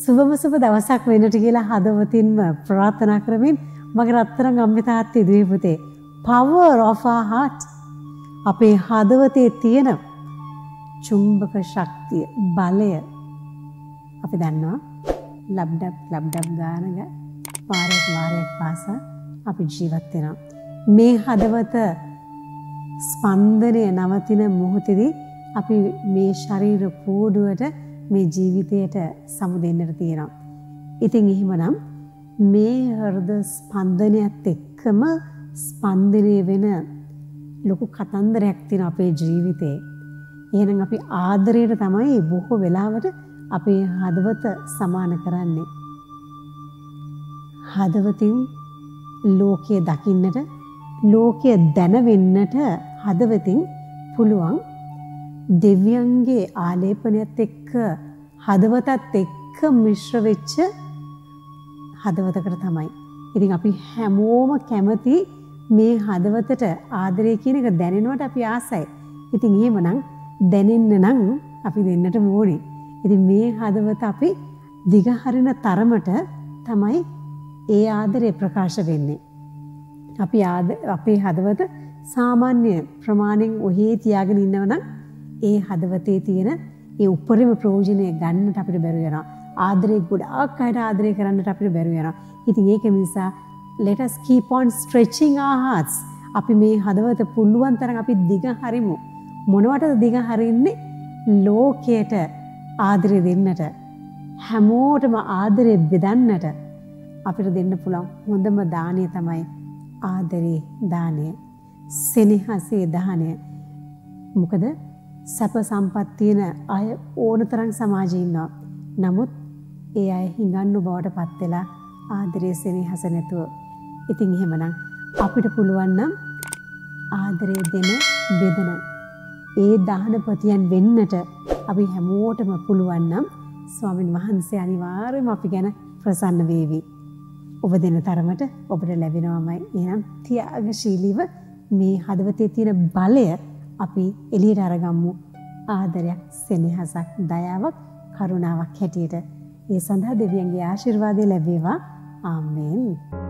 සුබම සුබ දවසක් වෙන්නට කියලා හදවතින්ම ප්‍රාර්ථනා කරමින් මගේ රත්තරන් අම්මේ තාත්තේ දුවේ පුතේ power of our heart අපේ හදවතේ තියෙන චුම්බක ශක්තිය බලය අපි දන්නවා ලබ්ඩබ් ගානක වාරයක් පාසා අපි ජීවත් වෙනවා මේ හදවත ස්පන්දනය නවතින මොහොතේදී අපි මේ ශරීර පෝඩුවට මේ ජීවිතයට සමුදෙන්නට තියෙනවා. ඉතින් එහෙමනම් මේ හෘද ස්පන්දනයත් එක්කම ස්පන්දනය වෙන ලොකු කතන්දරයක් තියෙන අපේ ජීවිතේ. එහෙනම් අපි ආදරයට තමයි බොහෝ වෙලාවට අපේ හදවත සමාන කරන්නේ. හදවතින් ලෝකය දකින්නට, ලෝකය දැනවෙන්නට හදවතින් පුළුවන් දෙවියන්ගේ ආලේපනයත් එක්ක හදවතත් එක්ක මිශ්‍ර වෙච්ච හදවතකට තමයි. ඉතින් අපි හැමෝම කැමති මේ හදවතට ආදරය කියන එක දැනෙනවට අපි ආසයි. ඉතින් එහෙමනම් දැනෙන්න නම් අපි දෙන්නට ඕනේ. ඉතින් මේ හදවත අපි දිගහරින තරමට තමයි ඒ ආදරය ප්‍රකාශ වෙන්නේ. අපි අපේ හදවත සාමාන්‍ය ප්‍රමාණයෙන් ඔහේ තියාගෙන ඉන්නවනම් ඒ හදවතේ තියෙන ඒ උපරිම ප්‍රයෝජනය ගන්නට අපිට බැරි වෙනවා. ආදරේ ගොඩාක් අයට ආදරය කරන්නට අපිට බැරි වෙනවා. ඉතින් ඒක නිසා let us keep on stretching our hearts. අපි මේ හදවත පුළුවන් තරම් අපි දිග හරිමු. මොනවටද දිග හරින්නේ? ලෝකයට ආදරය දෙන්නට. හැමෝටම ආදරය බෙදන්නට අපිට දෙන්න පුළුවන් හොඳම දාණය තමයි ආදරේ දාණය. සෙනෙහසේ දාණය. මොකද සැප සම්පත් තියෙන අය ඕනතරම් සමාජයේ ඉන්නවා. නමුත් ඒ අය හිඟන්නු බවට පත් වෙලා ආදරයේ සෙනෙහස නැතුව. ඉතින් එහෙමනම් අපිට පුළුවන් නම් ආදරය දෙන බෙදන ඒ දානපතියන් වෙන්නට අපි හැමෝටම පුළුවන් නම් ස්වාමින් වහන්සේ අනිවාර්යයෙන්ම අපි ගැන ප්‍රසන්න වේවි. ඔබ දෙන තරමට ඔබට ලැබෙනවමයි. එහෙනම් ත්‍යාගශීලීව මේ හදවතේ තියෙන බලය අපි එළියට අරගමු. ආදරයක්, සෙනෙහසක්, දයාවක්, කරුණාවක් හැටියට. ඒ සඳහා දෙවියන්ගේ ආශිර්වාදය ලැබේවා. ආමේන්.